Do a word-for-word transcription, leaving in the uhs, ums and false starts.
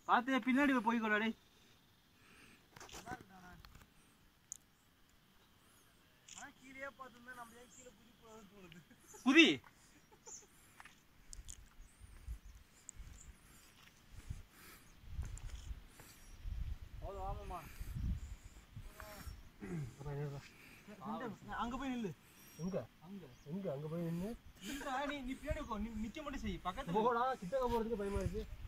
பார்த்து பின்னாடி போய் கொள்ளாடே. கீழே பார்த்துருந்தா நம்ம ஏன் கீழே குதி போகணும்னு தோணுது. குதி ஆமாம்மா. அங்க போய் நில்லு. எங்க அங்க எங்க அங்க போய் நின்று நீ நீ பின்னாடி நிக்க மட்டும் செய். பக்கத்துல போடா. கிட்டக்க போறதுக்கு பயமா இருக்கு.